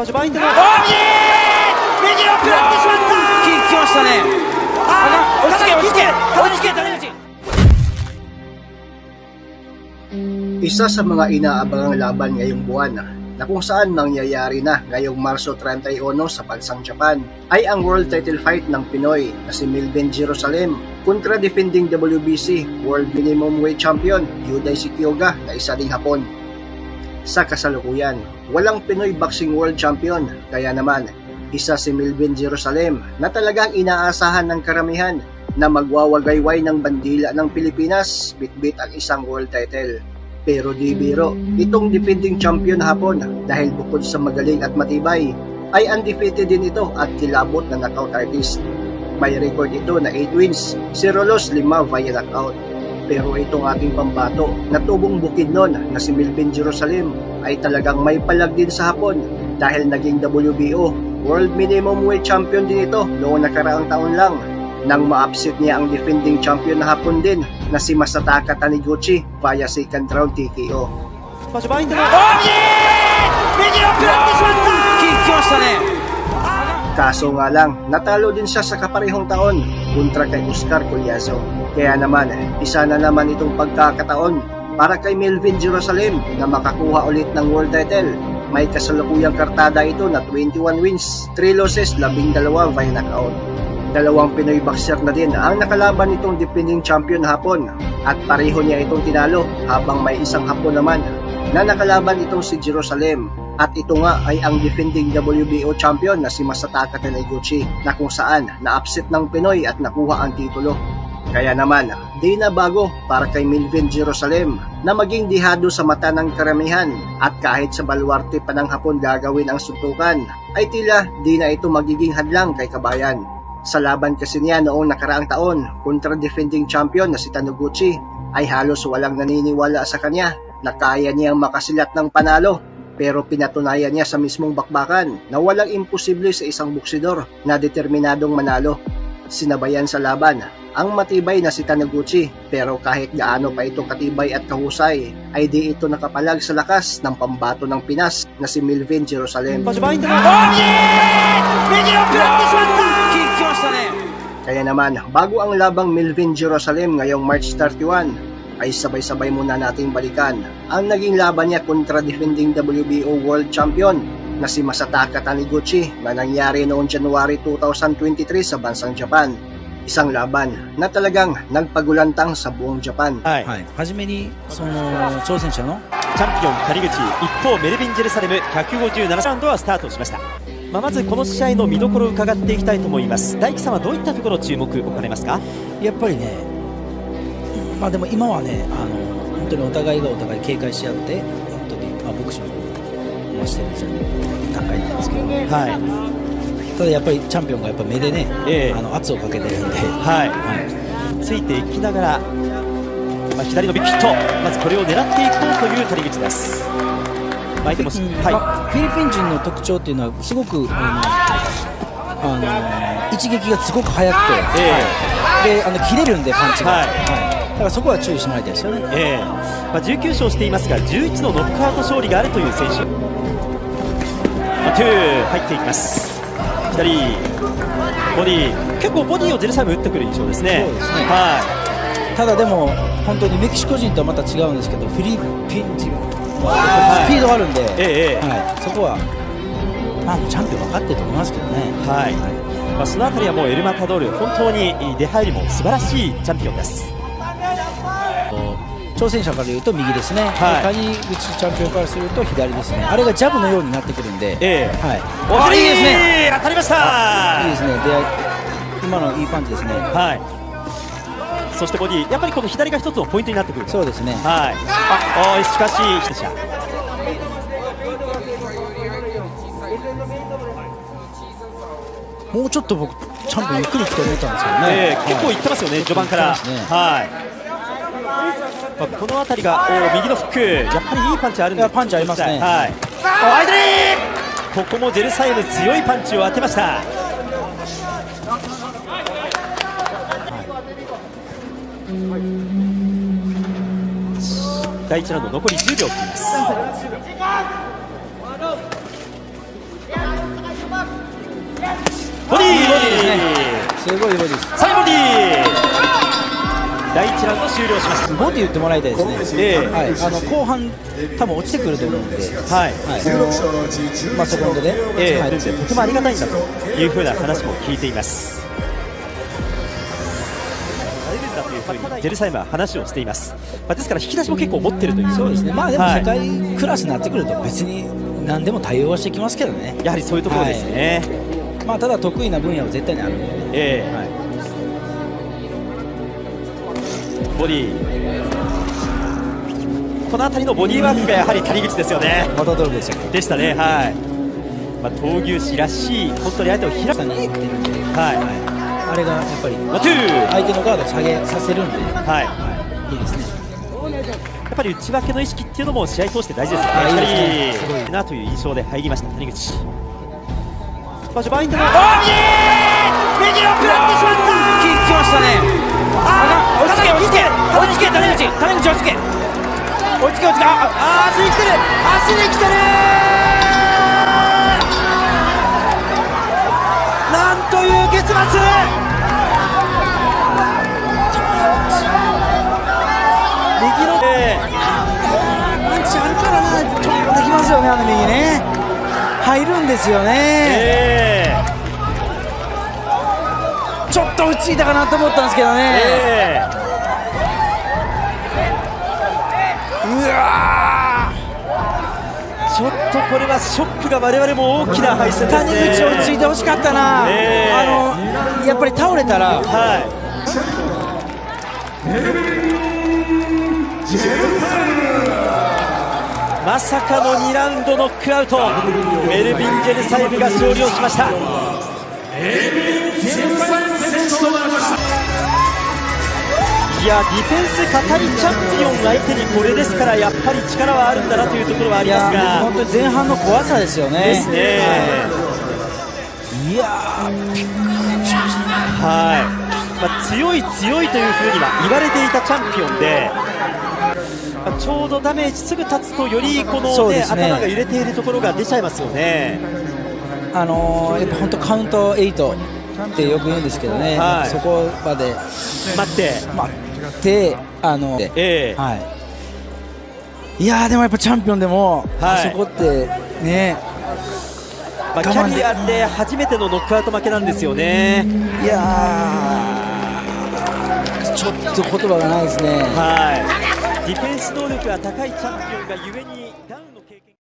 序盤相手の右を食らってしまった。来ましたね。落ち着け落ち着け落ち着け谷口。 Isa sa mga inaabangang laban ngayong buwan na kung saan mangyayari na ngayong Marso 31 sa bansang Japan ay ang world title fight ng Pinoy na si Melvin Jerusalem kontra defending WBC World Minimum Weight Champion Yudai Kyoga na isa ding Hapon. Sa kasalukuyan, walang Pinoy Boxing World Champion, kaya naman isa si Melvin Jerusalem na talagang inaasahan ng karamihan na magwawagayway ng bandila ng Pilipinas bitbit ang isang world title. Pero di biro, itong defending champion Hapon dahil bukod sa magaling at matibay, ay undefeated din ito at kilabot na knockout artist. May record ito na 8 wins, 0 loss, 5 via knockout. Pero itong ating pambato na tubong bukid nun na si Melvin Jerusalem ay talagang may palag din sa Hapon dahil naging WBO World Minimum Weight Champion din ito noong nakaraang taon lang nang ma-upset niya ang defending champion na Hapon din na si Masataka Taniguchi via second round TKO. 序盤相手の右を食らってしまった。来ましたね。 Kaso nga lang, natalo din siya sa kaparehong taon kontra kay Oscar Collazo. Kaya naman, isa na naman itong pagkakataon para kay Melvin Jerusalem na makakuha ulit ng world title. May kasalukuyang kartada ito na 21 wins, 3 losses, 12 via knockout. Dalawang Pinoy boxer na din ang nakalaban nitong defending champion Hapon at pareho niya itong tinalo habang may isang Hapon naman na nakalaban itong si Jerusalem at ito nga ay ang defending WBO champion na si Masataka Taniguchi na kung saan na-upset ng Pinoy at nakuha ang titulo. Kaya naman, di na bago para kay Melvin Jerusalem na maging dihado sa mata ng karamihan at kahit sa baluarte pa ng Hapon gagawin ang suntukan ay tila di na ito magiging hadlang kay kabayan. Sa laban kasi niya noong nakaraang taon kontra defending champion na si Taniguchi ay halos walang naniniwala sa kanya na kaya niyang makasilat ng panalo, pero pinatunayan niya sa mismong bakbakan na walang imposible sa isang boksidor na determinadong manalo. Sinabayan sa laban ang matibay na si Taniguchi, pero kahit gaano pa ito katibay at kahusay ay di ito nakapalag sa lakas ng pambato ng Pinas na si Melvin Jerusalem. Kaya naman, bago ang labang Melvin Jerusalem ngayong March 31, ay sabay-sabay muna nating balikan ang naging laban niya kontra defending WBO World Champion na si Masataka Taniguchi na nangyari noong January 2023 sa bansang Japan. Isang laban na talagang nagpagulantang sa buong Japan. はじめにその挑戦者のチャンピオン谷口、一方メルビン・ジェルサレム157ラウンドはスタートしました。まずこの試合の見どころを伺っていきたいと思います。大樹さんはどういったところ注目置かれますか？ やっぱりね、でも今はね、本当にお互いがお互い警戒し合って本当にボクシングをしてる段階なんですけど、ただやっぱりチャンピオンがやっぱ目でね、圧をかけてるんで、 ついていきながら、左のビッグヒット、まずこれを狙っていこうという谷口です。相手もフィリピン人の特徴っていうのはすごく一撃がすごく速くて、で切れるんでパンチが、だからそこは注意してもらいたいですよね。 19勝していますが11のノックアウト勝利があるという選手。トゥー入っていきます。左ボディ、結構ボディをジェルサレム打ってくる印象ですね。 そうですね。ただでも本当にメキシコ人とはまた違うんですけど、フィリピン人スピードがあるんで、そこはチャンピオン分かってると思いますけどね。 そのあたりはもうエルマタドール、本当に出入りも素晴らしいチャンピオンです。 挑戦者からいうと右ですね、谷口チャンピオンからすると左ですね。あれがジャブのようになってくるんで、いいですね、 当たりました。 いいですね、今のいいパンチですね。 そしてボディ、やっぱりこの左が一つのポイントになってくる。 そうですね。 しかしもうちょっと僕チャンピオンゆっくりいくと思ったんですけどね。 結構いってますよね、序盤から。この辺りが右のフック、やっぱりいいパンチあるんです。 パンチありますね。 ここもジェルサレム強いパンチを当てました。第1ラウンド残り10秒を切ります。 ボディー、 すごいボディです。 サイボディー、第1ラウンド終了しました。 ボディ打ってもらいたいですね。はい、後半多分落ちてくると思うんで、まあそこでね、 とてもありがたいんだというふうな話も聞いています。ジェルサイムは話をしています。ですから引き出しも結構持ってるという。 そうですね。まあでも世界クラスになってくると別に何でも対応はしてきますけどね。 やはりそういうところですね。 まあただ得意な分野は絶対にあるので。 ボディ、この辺りのボディーワークがやはり谷口ですよね。 またどれでしたっけ？ でしたね。はい。闘牛士らしい本当に相手を開く。 あれがやっぱり相手のガードを下げさせるんで、いいですね。 やっぱり内訳の意識っていうのも試合通して大事ですよね。すごいなという印象で入りました谷口。序盤インター右を食らってしまった。 来ましたね。落ち着け谷口落ち着け。足に来てる。 なんという結末。右のパンチあるからな、ちょっとできますよね、あの右ね。入るんですよね。ちょっと落ち着いたかなと思ったんですけどね。うわー、ちょっとこれはショックが我々も大きな敗戦ですね。 谷口落ち着いてほしかったな。やっぱり倒れたら、 まさかの2ラウンドノックアウト。メルビン・ジェルサイムが勝利をしました。いや、ディフェンス硬いチャンピオン相手にこれですから、やっぱり力はあるんだなというところはありますが、 本当に前半の怖さですよね。 ですね。 いや強い強いというふうには言われていたチャンピオンで、ちょうどダメージすぐ立つとよりこの、頭が揺れているところが出ちゃいますよね。 やっぱ本当カウント8ってよく言うんですけどね、そこまで待っていやーでもやっぱチャンピオンでも、そこってね、 キャリアで初めてのノックアウト負けなんですよね。 いやーちょっと言葉がないですね。 ディフェンス能力が高いチャンピオンがゆえに